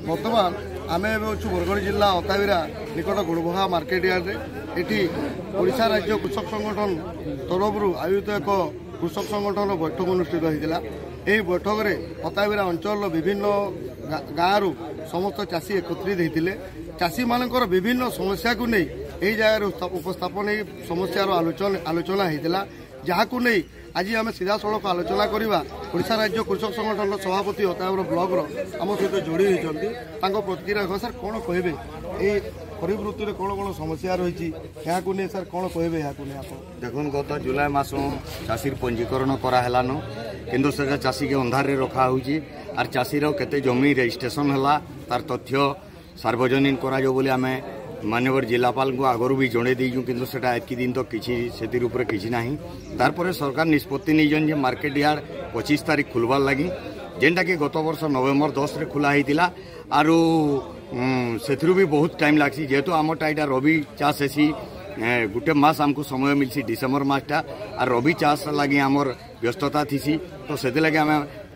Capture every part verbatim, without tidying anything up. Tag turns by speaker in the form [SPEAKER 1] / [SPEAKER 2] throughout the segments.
[SPEAKER 1] बर्तमान आम अच्छु बरगढ़ जिला अताबिरा निकट गुड़बहा मार्केट यार्ड ये ओडिशा राज्य कृषक संगठन तरफ आयोजित एक कृषक संगठन बैठक अनुष्ठित होता है। बैठक में अताबिरा अंचल विभिन्न गाँव समस्त चाषी एकत्रित होते चाषी मानकर विभिन्न समस्या को नहीं यही जगह उपस्थापन समस्यार आलोचना आलोचना होता जहाँ को नहीं आज आम सीधा सड़क आलोचना करवा ओडिशा राज्य कृषक संगठन सभापति अताबिरा ब्लॉक आम सहित जोड़ी होती प्रतिक्रिया सर कौन कहे ये खरीफ ऋतु में कौन कौन समस्या रही यहाँ को नहीं सर कौन कहे यहाँ को नहीं आप
[SPEAKER 2] देखो गत जुलाई मस चाषी पंजीकरण करालान किंतु से चाषी के अंधार रखा आर चाषीर केते जमी रजिस्ट्रेशन है तार तथ्य सार्वजनिक करा आम माननीय जिलापाल को आगु भी जड़े दीचु किंतु सेटा एतकी दिन तो किसी से किसी ना तारपर सरकार निष्पत्ति नहीं मार्केट यार्ड पच्चीस तारीख खुलबार लगी जेनटा कि गत वर्ष नवेम्बर दस रे खुला होता आरु से भी बहुत टाइम लग्सी जेहेतु आमटा यहाँ रवि चाष हेसी गोटे मस आमको समय मिलसी डिसेम्बर मसटा आर रवि चाष लगी आमर व्यस्तता थी तो से लगे आम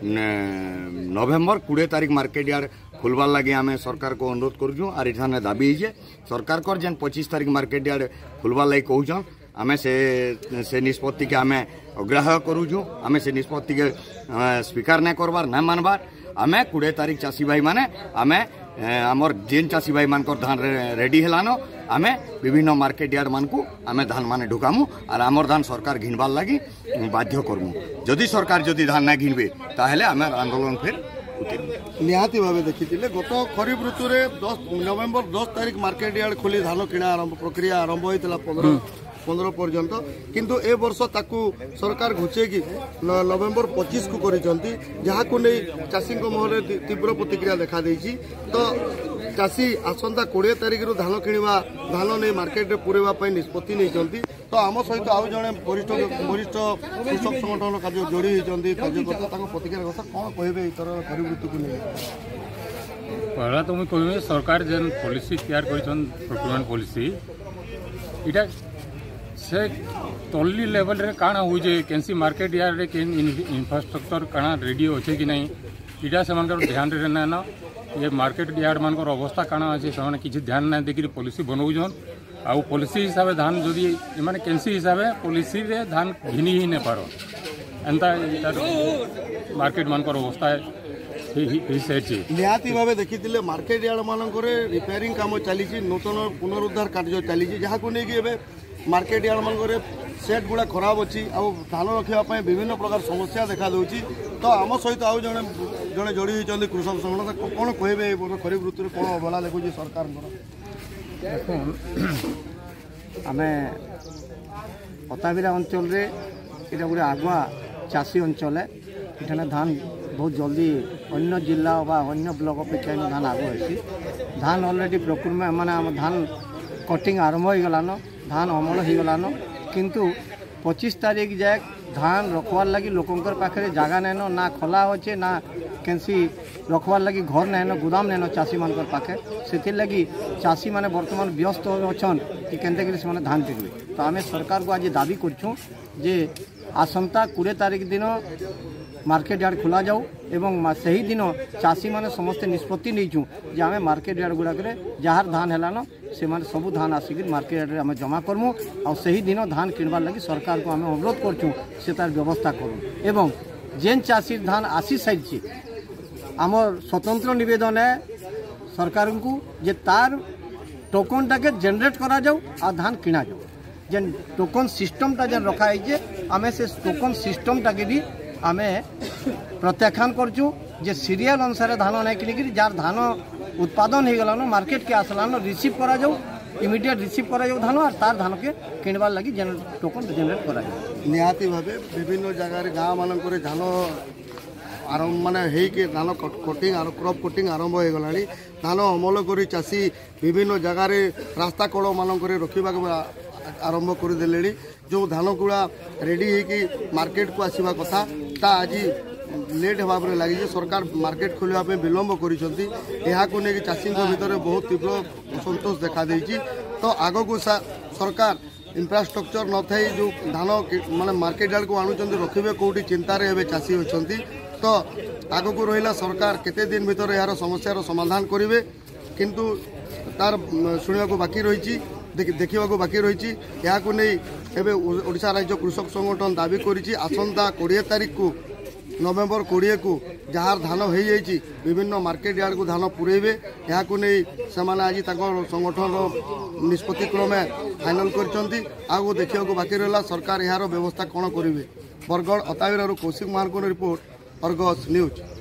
[SPEAKER 2] नवेम्बर कोड़े तारीख मार्केट यार्ड खुलबार लगे आम सरकार को अनुरोध करूँ आर इठाने दाबी है सरकार कर जेन पच्चीस तारीख मार्केट यार्ड खुलबार लगे कहूँ आम से से निष्पत्ति के आम अग्राह्य करूँ आम से निष्पत्ति के स्वीकार नहीं करबार ना मानबार आम कोड़े तारीख चाषी भाई माने आम आमर जेन चाषी भाई मान धान रेडी हेलान आम विभिन्न मार्केट यार्ड मान को आम धान मान ढुकामु और आमर धान सरकार घिनबार लगी बाध्य करमु जदि सरकार जदि धान ना घिनबे ताहेले आम आंदोलन फिर
[SPEAKER 1] निहाती भाव देखी गत खरीफ ऋतु में दस नवेम्बर दस तारीख मार्केट यार्ड खोली धान किणा आरंभ प्रक्रिया आरंभ होता पंद्रह पंद्रह पर्यंत किंतु ए वर्ष ताकू सरकार घुचेकी नवेम्बर पच्चीस को करिसेंती जहाँ को नहीं चाषी महल तीव्र प्रतिक्रिया देखा देछि तो चाषी आसंता कोड़े तारीख रु धान किणवा धान नहीं मार्केट में पुरेवा निष्पत्ति नहीं तो आम सहित आउ जड़े वरिष्ठ वरिष्ठ कृषक संगठन कार्य जोड़ी होती कार्यकर्ता प्रतिक्रिया कथा कौन कहे इतर खरीफ ऋतु को नहीं
[SPEAKER 3] पहला तो मुझे कह सरकार जेन पॉलिसी तैयार कर प्रोक्योरमेंट पॉलिसी इटा से तल्ली लेवल रे काना हो जे कैंसी मार्केट यार्ड रे केन इंफ्रास्ट्रक्चर काना रेडी अच्छे कि नहीं इटा से ध्यान रे ना ये मार्केट यार्ड मान अवस्था काना अच्छे से किसी ध्यान ना देखिए पॉलिसी बनाऊन आउ पॉलिसी हिसाब से धान जदि माने कैंसी हिसाब से पॉलिसी रे धान घिनी ही नहीं पार एंता मार्केट मान अवस्था
[SPEAKER 1] निहाती भाव देखी मार्केट यार्ड मानक रिपेयरिंग काम चली नूतन पुनरुद्धार कार्य चली जहाँ को लेकिन मार्केट यार्ड मानक सेट गुड़ा खराब अच्छी आउ धान रखापी विभिन्न प्रकार समस्या देखा दूसरी तो आम सहित आउ जड़े जड़े जोड़ी होती कृषक संगठन कौन कहे खरीफ ऋतु कौन अवहेला देखुची सरकार
[SPEAKER 4] आम अताबिरा अंचल रे इटा गोटे आगुआ चाषी अंचल है इठाने धान बहुत जल्दी अन्य जिला बा अन्य ब्लॉक अपेक्षा धान आगु होती धान अलरेडी प्रोक्योरमेंट माने धान कटिंग आरंभ हो गलान धान अमल हो गलान किंतु पच्चीस तारीख जाए धान रखवार लगी लोकंकर पाखे जगह नैन ना खोला अच्छे ना कैंसी रखवार लगी घर नैन गुदाम नैन चाषी मान पाखे से लगी चाषी माने वर्तमान व्यस्त अच्छन कि केनते से धान पिकबे तो आम सरकार को आज दाबी करछुं जे आसंता कोड़े तारीख दिन मार्केट यार्ड खोला जाऊ एवं सही दिन चाषी माने समस्ते निष्पत्ति नहीं जे आम मार्केट यार्ड गुड़ाक जार धान है से माने सबू धान आसिक मार्केट यार्ड आम जमा करमु और सही दिन धान किणवार लगी सरकार को आम अनुरोध करछुं से तार व्यवस्था करूँ एवं जेन चाषी धान आसी सारी आमर स्वतंत्र निवेदन है सरकार को जे तार टोकन टाके जेनरेट करा जाऊ और धान किणा जाऊ जेन टोकन सिस्टमटा जेन रखा है आम से टोकन सिस्टमटा के भी आम प्रत्याख्यान करचु जे सीरियल अनुसार धान नहीं किनिक जार धान उत्पादन हो गलान मार्केट के आसलान रिसीव करा जाऊ इमिडिएट रिसीव करा जाऊ धान और तार धान के किणवार लगी जेन टोकन जेनरेट करा जाऊ
[SPEAKER 1] निहाती भाव विभिन्न जगार गाँव मानक धान आरंभ माने हेके धान कटिंग क्रॉप कटिंग आरंभ हो गलानी धान अमल करी चाषी विभिन्न जगार रास्ता कड़ मानक रखा आरंभ करदे जो धान गुड़ा रेडी होगी मार्केट को आसवा कथा ता आज लेट भाव में लगी सरकार मार्केट खोलने विलम्ब कर चाषी भितर बहुत तीव्र असंतोष देखा देछि तो आग को सरकार इंफ्रास्ट्रक्चर न थी जो धान माने मार्केट यार्ड को आणुचंती रखिबे कोठी चिंतार एबे चाषी होचंती तो ତ ଆଗକୁ ରହିଲା ସରକାର କେତେ ଦିନ ଭିତରେ ଏହାର ସମସ୍ୟାର ସମାଧାନ କରିବେ, କିନ୍ତୁ ତାର ଶୁଣିବାକୁ ବାକି ରହିଛି, ଦେଖିବାକୁ ବାକି ରହିଛି। ଏହାକୁ ନେଇ ଏବେ ଓଡ଼ିଶା ରାଜ୍ୟ କୃଷକ ସଂଗଠନ ଦାବି କରିଛି ଆସନ୍ତା କୋଡ଼ିଏ ତାରିଖକୁ ନଭେମ୍ବର କୋଡ଼ିଏକୁ ଯାହାର ଧାନ ହୋଇଯାଇଛି ବିଭିନ୍ନ ମାର୍କେଟ ୟାର୍ଡକୁ ଧାନ ପୁରେଇବେ। ଏହାକୁ ନେଇ ସେମାନେ ଆଜି ତାଙ୍କ ସଂଗଠନର ନିଷ୍ପତ୍ତି କ୍ରମେ ଫାଇନାଲ କରିଛନ୍ତି। ଆଗକୁ ଦେଖିବାକୁ ବାକି ରହିଲା ସରକାର ଏହାର ବ୍ୟବସ୍ଥା କ'ଣ କରିବେ। ବରଗଡ଼ ଅତାବିରାରୁ କୌଶିକ ମହାନ୍ତିଙ୍କ ରିପୋର୍ଟ, ଅର୍ଗସ୍ ନ୍ୟୁଜ୍।